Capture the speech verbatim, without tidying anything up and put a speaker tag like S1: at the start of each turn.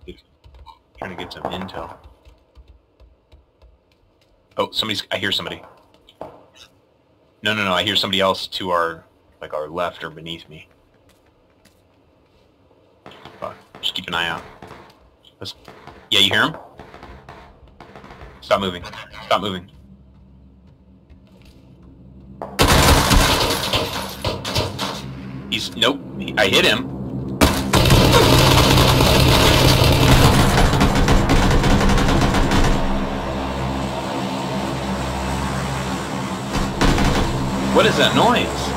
S1: Get, trying to get some intel. Oh, somebody's... I hear somebody. No, no, no, I hear somebody else to our... like our left or beneath me. Fuck. Just keep an eye out. Let's... Yeah, you hear him? Stop moving. Stop moving. He's... Nope. He, I hit him. What is that noise?